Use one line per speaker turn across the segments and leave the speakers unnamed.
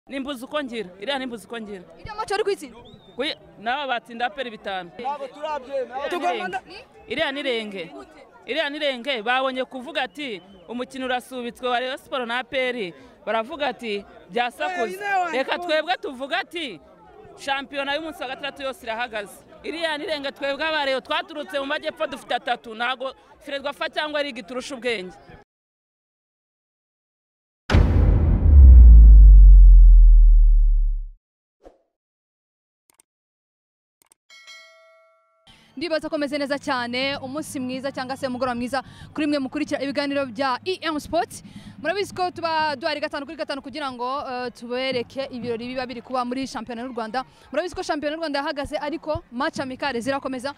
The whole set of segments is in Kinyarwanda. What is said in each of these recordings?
nimbuza uko ngira iriya nimbuza uko ngira
iriya macho ari kwitsinda
nabo batsinda aperi 5
nabo turabyemera
iriya nirenge babonye kuvuga ati umukino urasubitswe wa Rayon Sport na aperi baravuga ati byasakuze reka twebwe tuvuga ati shampiyona y'umunsi wa gatatu yose irahagaze iriya nirenge twebwe abareyo twaturutse mu majyepfo dufite 3 ntago Fredwa fa cyangwa ari giturusha ubwenge.
Ndibaza ko meze neza cyane umunsi mwiza cyangwa se umugoroba mwiza kuri mwe mukurikira ibiganiro bya EM Sports. Murabizi ko tuba duhari 5 kuri 5 kugira ngo tubereke ibirori biba biri kuba muri shampiyona y'u Rwanda. Murabizi ko shampiyona y'u Rwanda yahagaze ariko match amicale zirakomeza.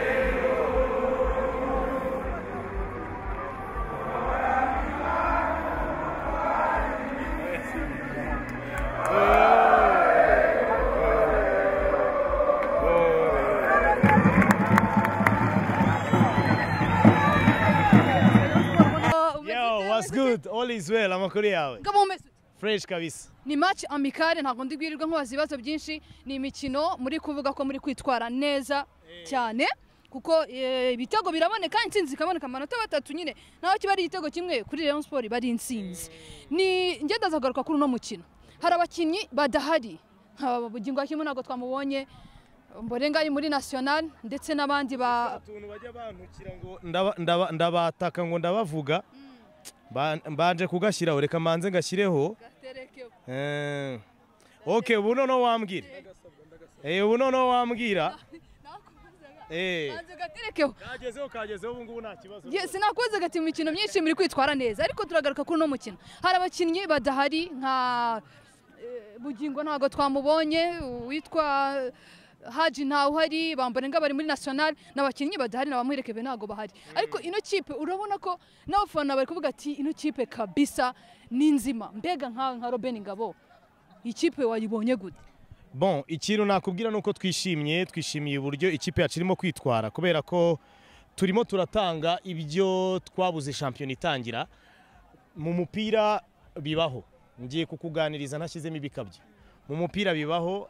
What's good? All is well. Amakuru yawe. Fresh kabisa.
Ni match amicale ntago ndigwirirwa nkubaza ibibazo byinshi, ni imikino muri kuvuga ko muri kwitwara neza cyane kuko ibitego biraboneka intsinzi ikaboneka amanota 3 nyine naho kiba ari igitego kimwe kuri Rayon Sport bari intsinzi. Ni ngenda zagaruka kuri no mukino. Hari abakinyi badahari. Bugingo kimwe nago twamubonye Mborenga ari muri national ndetse nabandi
tuntu bajya bantukira ngo ndabataka ngo ndabavuga mbanje kugashyiraho reka manze ngashyireho okay ubu noneho wambwira ubu noneho wambwira kagezeho ubu ngubu nta kibazo
sinakoze gati mu mikino myinshi muri kwitwara neza ariko turagaruka kuri no mukino hari abakinnyi badahari nka Bugingo ntago twamubonye witwa Haji ntawe uhari Bamborenga bari muri national n'abakinnyi badahari n'abamuherekebe ntago bahari ariko ino kipe urabona ko n'abafana bari kuvuga ati ino kipe kabisa ni nzima mbega nka Robin Ngabo ikipe wayibonye gute
bon ikintu nakubwira nuko twishimiye uburyo ikipe yacirimo kwitwara kubera ko turimo turatanga ibyo twabuze shampiyona itangira mu mupira bibaho ngiye kukuganiriza ntashyizemo ibikabye mu mupira bibaho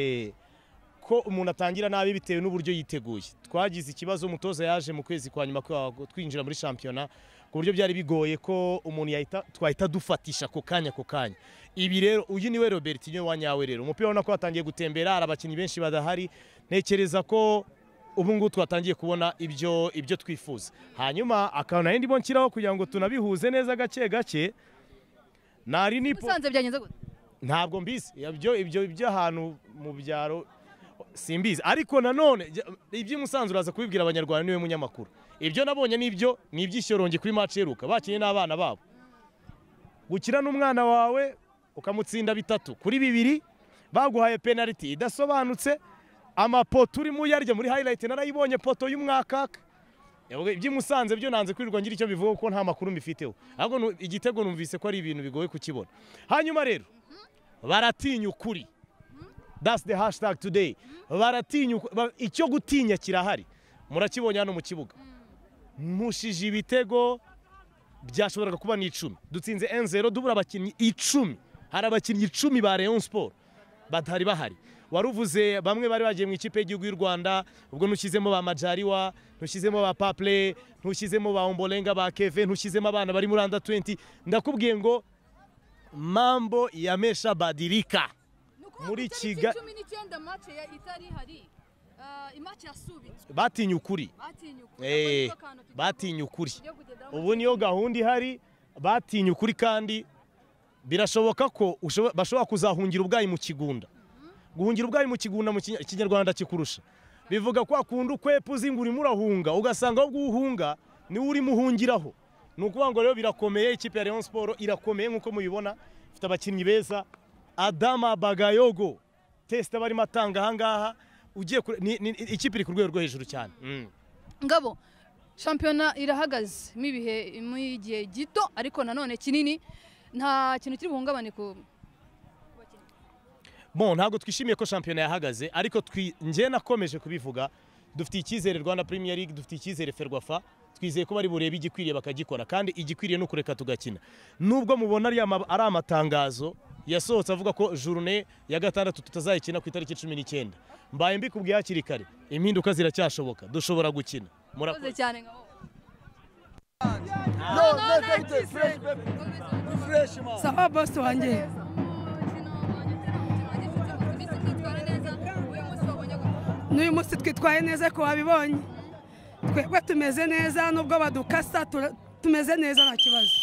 ko umuntu atangira nabi bitewe n'uburyo yiteguye twagize ikibazo umutoza yaje mu kwezi kwa nyuma twinjira muri shampiyona ku buryo byari bigoye ko umuntu twahita dufatisha ko kanya ibi rero uyu niwe Robertinho wanyawe rero umupira ubona ko watangiye gutembera abakinnyi benshi badahari ntekereza ko ubu ngubu twatangiye kubona ibyo twifuza hanyuma akantu nari ndimo nshyiraho kugira ngo tunabihuze neza gake nari nipo
Musanze byanyenze gute
ntabwo mbizi ibyo ahantu mu byaro simbizi ariko nanone ibyo Musanze uraza kubibwira abanyarwanda niwe munyamakuru ibyo nabonye ni ibyishyoronge kuri match yeruka bakinye n'abana babo gukira n'umwana wawe ukamutsinda 3-2 baguhaye penalty idasobanutse amapoto urimo yarya muri highlight narayibonye poto y'umwakaka ibyo Musanze byo nanze kwirirwa ngira icyo bivuga ko nta makuru mbifiteho ahubwo igitego numvise ko ari ibintu bigoye kukibona hanyuma rero baratinya ukuri. That's the hashtag today. Baratinya icyo gutinya kirahari. Murakibonye hano mu kibuga. Mushije ibitego byashoboraga kuba ni 10. Dutsinze 1-0 dubura abakinnyi 10. Hari abakinnyi 10 ba Rayon Sport batari bahari. Waruvuze bamwe bari bagiye mu ikipe y'igihugu y'u Rwanda ubwo ntushyizemo ba Majariwa, ntushyizemo ba Paple, ntushyizemo ba Ombolenga ba Kevin, ntushyizemo abana bari muri under 20. Ndakubwiye ngo mambo yamesha badilika. Muri Kigali
19 match ya itari hari match yasubitswe
batinya ukuri batinya ukuri ubu niyo gahunda ihari batinya ukuri kandi birashoboka ko bashobora kuzahungira ubwayi mu kigunda guhungira ubwayi mu kigunda mu Kinyarwanda kikurusha bivuga ko akunda ukwepu zinguri murahunga ugasanga ahubwo uhunga ni uri muhungiraho nukuvuga ngo rero birakomeye ikipe ya Rayon Sport irakomeye nkuko mubibona ifite abakinnyi beza Adama Bagayogo test bari matanga hangaha ugiye ikipe iri ku rwego rwo hejuru cyane
Ngabo shampiyona irahagaze mibihe mu gihe gito ariko nanone kinini nta kintu kiri buhungabane ku
bon ntago twishimiye ko shampiyona yahagaze ariko nje nakomeje kubivuga dufite icyizere Rwanda Premier League dufite icyizere Ferwafa twizeye ko bari burebe igikwiriye bakagikora kandi igikwiriye no kureka tugakina nubwo mubona ari amatangazo yasohotse avuga ko journée ya gatandatu tutazayikina ku itariki 19 mbaye mbikubwiye hakiri kare impinduka ziracyashoboka dushobora gukina
murakoze cyane
sawa boss wanjye n'uyu munsi twitwaye neza ko wabibonye twebwe tumeze neza nubwo badukasa tumeze neza nta kibazo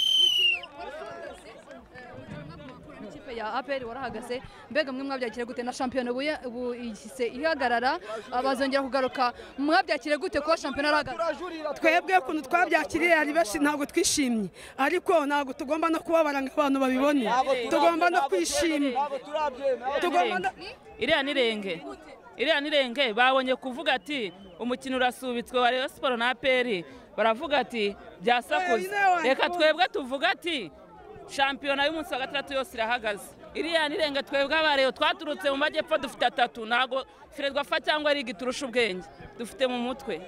ikipe ya APR warahagaze mbega mwe mwabyakire gute na shampiyona ubu ihise ihagarara bazongera kugaruka mwabyakire gute ko shampiyona arahagaze
twebwe kuntu twabyakiriye ari bashi ntabwo twishimye ariko ntabwo tugomba no kubabara ngo abantu babibone tugomba no kwishima tugomba
iriya nirenge babonye kuvuga ati umukino urasubitswe wa Rayon Sport na APR baravuga ati byasakuze reka twebwe tuvuga ati shampiyona y'umunsi wa gatandatu yose irahagaze iriya nirenge twebwe abareyo twaturutse mu majyepfo dufite 3 ntago Fredwa fa cyangwa Ligi turusha ubwenge dufite mu mutwe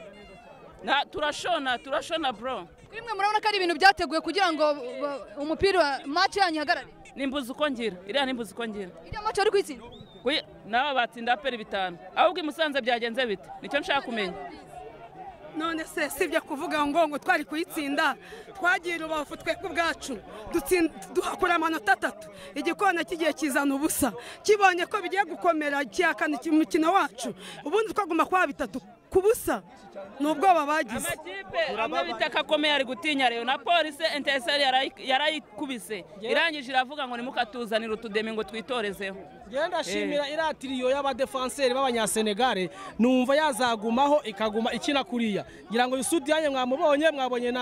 turashona bro
kuri mwe murabona ko ari ibintu byateguye kugira ngo umupira match yanyu hagarare
nimbuza uko ngira iriya nimbuza uko ngira
iriya match ari kwitsinda
naba batsinda APR 5 ahubwo imusanze byagenze bite nicyo nshaka kumenya
none se sibyo kuvuga ngo twari kuyitsinda twagiye Rubavu twebwe ubwacu duhakura amanota 3 igikona kigiye kizana ubusa kibonye ko bigiye gukomera cyakana umukino wacu ubundi twaguma kwa 3 kubusa nubwoba bagize
amakipe amwe bitaka komeye ari gutinya rero na police inteseri yarayikubise irangije iravuga ngo nimukatuzanira utudeme ngo twitorezeho
genda shimira iratiriyo y'abadefenseri b'abanyasenegale numva yazagumaho ikaguma ikina kuriya ngira ngo Yusudi yanye mwabonye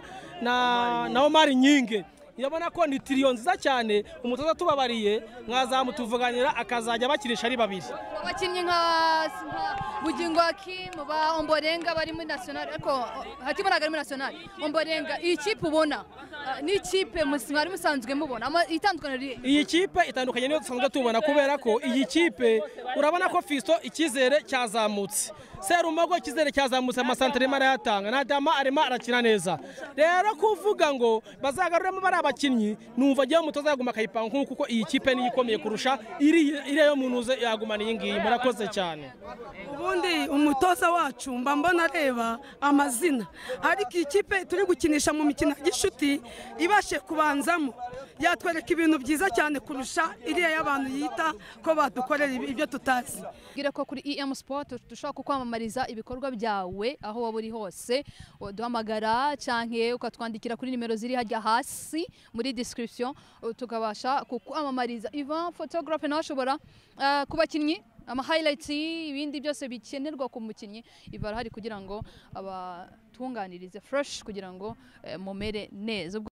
na Omar Nyinge yabona ko ni tiriyo nziza cyane umutoza tubabariye mwazamutuvuganira akazajya bakirisha ari babiri
abakinnyi nka Bugingo Hakim ba Omborenga bari muri national ariko Hakim nagari muri national Omborenga iyi kipe ubona ni kipe mwari musanzwe mubona itandukaniro
iyi kipe itandukanye niyo dusanzwe tubona kubera ko iyi kipe urabona ko Fisto ikizere cyazamutse Serumago ikizere cyazamutse amasantere mara yatanga na Dama arema arakina neza rero kuvuga ngo bazagaruramo bari abakinnyi numva agiye umutoza yaguma akayipanga kuko iyi kipe ni ikomeye kurusha iri yo munuze yagumana iyi ngiyi murakoze cyane
ubundi umutoza wacu mba mbona areba amazina ariko iyi kipe turi gukinisha mu mikino y'ishuti ibashe kubanzamo yatwereka ibintu byiza cyane kurusha iriya y'abantu yita ko badukorera ibyo tutazi
gira ko kuri EM Sport dushaka kukwamamariza ibikorwa byawe aho waba uri hose duhamagara canke ukatwandikira kuri nimero ziri hajya hasi muri description tukabasha kukwamamariza Ivan photographe nashobora kubakinnyi ama highlights ibindi byose bikenerwa ku mukinnyi Ivan hari kugira ngo abatunganirize fresh kugira ngo mumere neza.